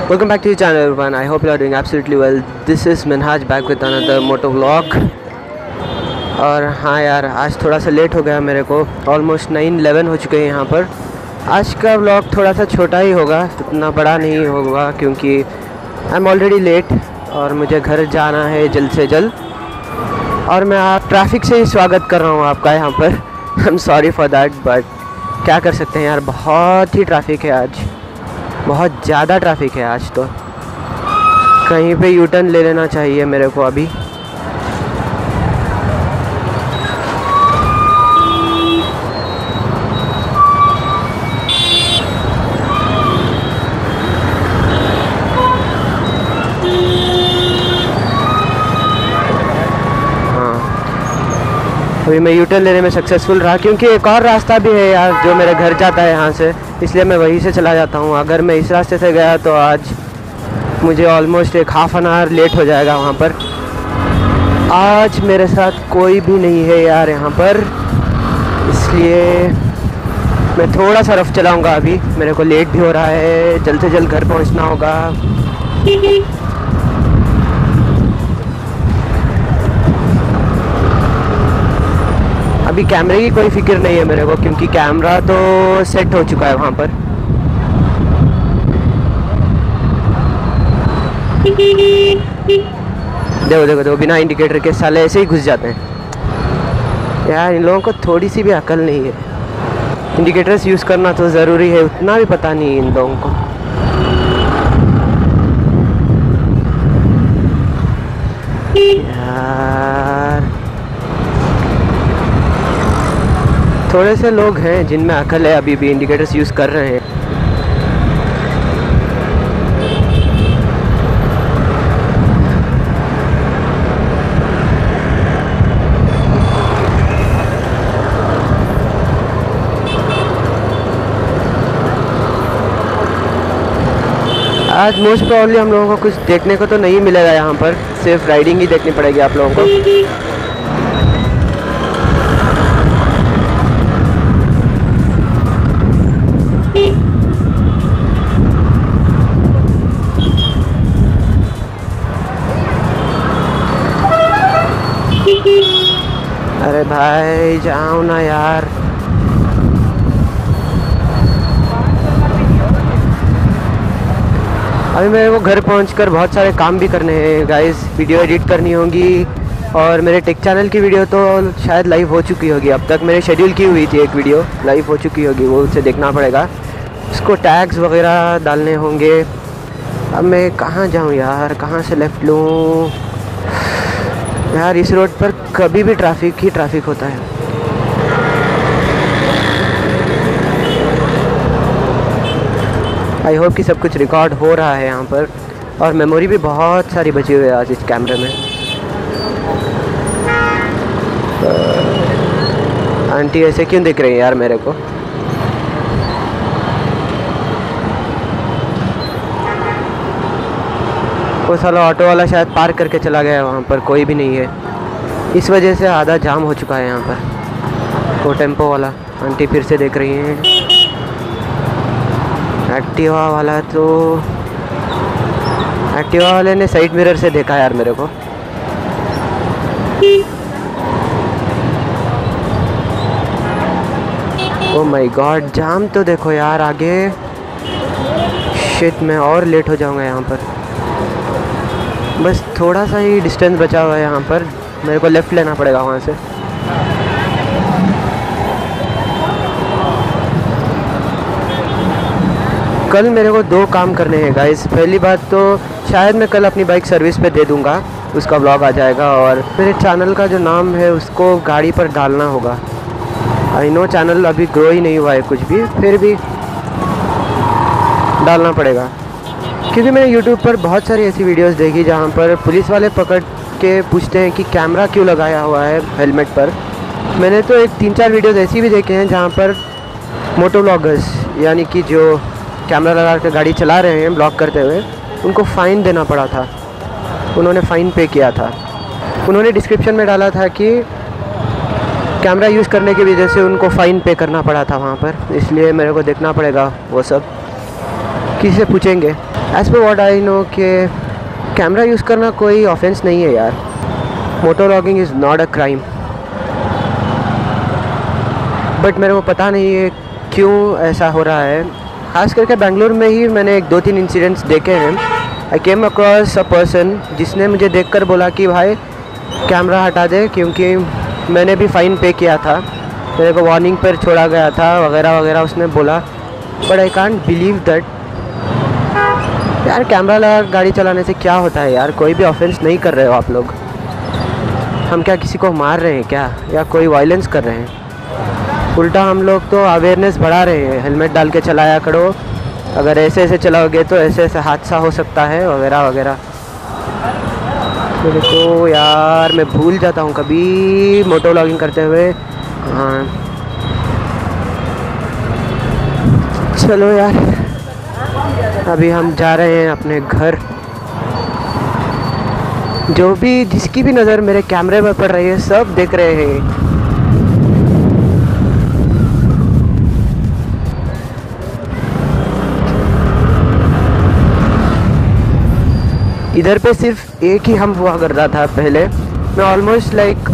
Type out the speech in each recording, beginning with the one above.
Welcome back to the channel everyone. I hope you are doing absolutely well. This is Minhaj back with another motovlog. और हाँ यार, आज थोड़ा सा late हो गया मेरे को. ऑलमोस्ट 9:11 हो चुके हैं यहाँ पर. आज का व्लॉग थोड़ा सा छोटा ही होगा, इतना बड़ा नहीं होगा क्योंकि आई एम ऑलरेडी लेट और मुझे घर जाना है जल्द से जल्द. और मैं आप ट्रैफिक से ही स्वागत कर रहा हूँ आपका यहाँ पर. I am sorry for that, but क्या कर सकते हैं यार, बहुत ही ट्रैफिक है आज, बहुत ज़्यादा ट्रैफिक है आज. तो कहीं पे यू टर्न ले लेना चाहिए मेरे को अभी. अभी मैं यू टर्न लेने में सक्सेसफुल रहा क्योंकि एक और रास्ता भी है यार जो मेरे घर जाता है यहाँ से, इसलिए मैं वहीं से चला जाता हूँ. अगर मैं इस रास्ते से गया तो आज मुझे ऑलमोस्ट एक हाफ़ एन आवर लेट हो जाएगा वहाँ पर. आज मेरे साथ कोई भी नहीं है यार यहाँ पर, इसलिए मैं थोड़ा सा रफ चलाऊँगा. अभी मेरे को लेट भी हो रहा है, जल्द से जल्द घर पहुँचना होगा. अभी कैमरे की कोई फिक्र नहीं है मेरे को क्योंकि कैमरा तो सेट हो चुका है वहाँ पर. देखो देखो देखो, बिना इंडिकेटर के साले ऐसे ही घुस जाते हैं यार. इन लोगों को थोड़ी सी भी अकल नहीं है. इंडिकेटर्स यूज़ करना तो ज़रूरी है, उतना भी पता नहीं इन लोगों को. यार थोड़े से लोग हैं जिनमें अकल है, अभी भी इंडिकेटर्स यूज़ कर रहे हैं. आज मोस्ट प्रॉब्ली हम लोगों को कुछ देखने को तो नहीं मिलेगा यहाँ पर, सिर्फ राइडिंग ही देखनी पड़ेगी आप लोगों को. अरे भाई जाओ ना यार. अभी मेरे को घर पहुंचकर बहुत सारे काम भी करने हैं गाइस. वीडियो एडिट करनी होगी और मेरे टेक चैनल की वीडियो तो शायद लाइव हो चुकी होगी. अब तक मेरे शेड्यूल की हुई थी एक वीडियो, लाइव हो चुकी होगी, वो उसे देखना पड़ेगा. उसको टैग्स वगैरह डालने होंगे. अब मैं कहाँ जाऊँ यार, कहाँ से लेफ़्ट लूँ यार. इस रोड पर कभी भी ट्रैफिक ही ट्रैफिक होता है. आई होप कि सब कुछ रिकॉर्ड हो रहा है यहाँ पर. और मेमोरी भी बहुत सारी बची हुई है आज इस कैमरे में. आंटी ऐसे क्यों दिख रही है यार मेरे को. वो साला ऑटो वाला शायद पार्क करके चला गया है, वहाँ पर कोई भी नहीं है. इस वजह से आधा जाम हो चुका है यहाँ पर. वो टेम्पो वाला आंटी फिर से देख रही हैं. एक्टिवा वाला तो, एक्टिवा वाले ने साइड मिरर से देखा यार मेरे को. ओह माय गॉड, जाम तो देखो यार आगे. शिट, मैं और लेट हो जाऊँगा यहाँ पर. बस थोड़ा सा ही डिस्टेंस बचा हुआ है यहाँ पर, मेरे को लेफ़्ट लेना पड़ेगा वहाँ से. कल मेरे को 2 काम करने हैं गाइस. पहली बात तो शायद मैं कल अपनी बाइक सर्विस पे दे दूँगा, उसका ब्लॉग आ जाएगा. और मेरे चैनल का जो नाम है उसको गाड़ी पर डालना होगा. आई नो चैनल अभी ग्रो ही नहीं हुआ है कुछ भी, फिर भी डालना पड़ेगा क्योंकि मैंने यूट्यूब पर बहुत सारी ऐसी वीडियोस देखी जहाँ पर पुलिस वाले पकड़ के पूछते हैं कि कैमरा क्यों लगाया हुआ है हेलमेट पर. मैंने तो एक 3-4 वीडियोस ऐसी भी देखे हैं जहाँ पर मोटोव्लॉगर्स यानी कि जो कैमरा लगा कर गाड़ी चला रहे हैं ब्लॉग करते हुए, उनको फ़ाइन देना पड़ा था. उन्होंने फ़ाइन पे किया था. उन्होंने डिस्क्रिप्शन में डाला था कि कैमरा यूज़ करने की वजह से उनको फ़ाइन पे करना पड़ा था वहाँ पर. इसलिए मेरे को देखना पड़ेगा वो सब. किसी से पूछेंगे. As per what I know कि कैमरा यूज़ करना कोई ऑफेंस नहीं है यार। Moto vlogging is not a crime. But मेरे को पता नहीं है क्यों ऐसा हो रहा है। ख़ास करके बेंगलुरु में ही मैंने 2-3 इंसिडेंट्स देखे हैं। आई केम अक्रॉस अ पर्सन जिसने मुझे देखकर बोला कि भाई कैमरा हटा दे, क्योंकि मैंने भी फ़ाइन पे किया था, मेरे को वार्निंग पर छोड़ा गया था वगैरह वगैरह उसने बोला। But I can't believe that यार, कैमरा लगा गाड़ी चलाने से क्या होता है यार? कोई भी ऑफेंस नहीं कर रहे हो आप लोग। हम क्या किसी को मार रहे हैं क्या, या कोई वायलेंस कर रहे हैं? उल्टा हम लोग तो अवेयरनेस बढ़ा रहे हैं, हेलमेट डाल के चलाया करो, अगर ऐसे ऐसे चलाओगे तो ऐसे ऐसे हादसा हो सकता है वगैरह वगैरह। मेरे को यार मैं भूल जाता हूँ कभी मोटो व्लॉगिंग करते हुए। हाँ चलो यार, अभी हम जा रहे हैं अपने घर। जो भी जिसकी भी नज़र मेरे कैमरे पर पड़ रही है सब देख रहे हैं। इधर पे सिर्फ एक ही हम हुआ करता था पहले। मैं ऑलमोस्ट लाइक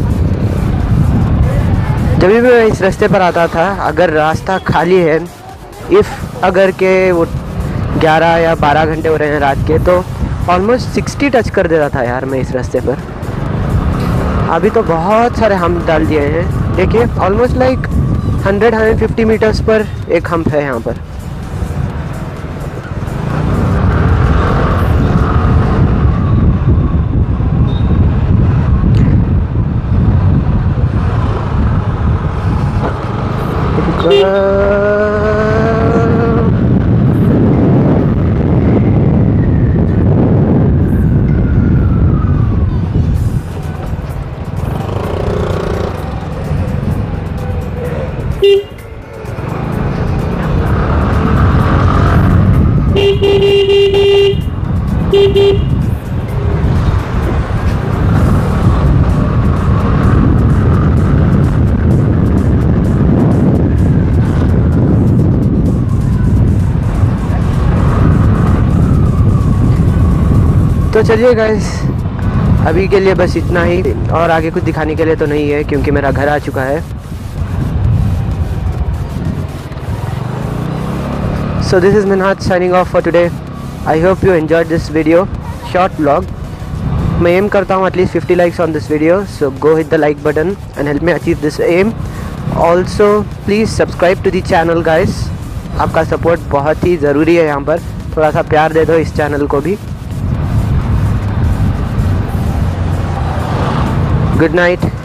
जब भी मैं इस रास्ते पर आता था, अगर रास्ता खाली है, इफ़ अगर के वो 11 या 12 घंटे हो रहे हैं रात के, तो ऑलमोस्ट 60 टच कर देता था यार मैं इस रास्ते पर। अभी तो बहुत सारे हम्प डाल दिए हैं। देखिए ऑलमोस्ट लाइक 100-150 मीटर्स पर एक हम्प है यहाँ पर। तो चलिए गाइस, अभी के लिए बस इतना ही, और आगे कुछ दिखाने के लिए तो नहीं है क्योंकि मेरा घर आ चुका है। So this is Minhaj signing off for today. I hope you enjoyed this video, short vlog. मैं एम करता हूँ at least 50 likes on this video, so go hit the like button and help me achieve this aim. Also please subscribe to the channel guys. आपका support बहुत ही ज़रूरी है यहाँ पर, थोड़ा सा प्यार दे दो इस चैनल को भी। Good night.